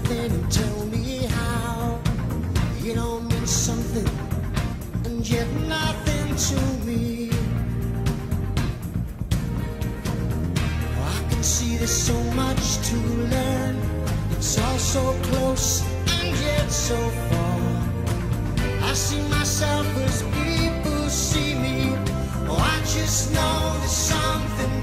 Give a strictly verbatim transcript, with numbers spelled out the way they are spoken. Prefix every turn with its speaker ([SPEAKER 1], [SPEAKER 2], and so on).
[SPEAKER 1] nothing and tell me how. You don't mean something and yet nothing to me. Oh, I can see there's so much to learn. It's all so close and yet so far. I see myself as people see me. Oh, I just know there's something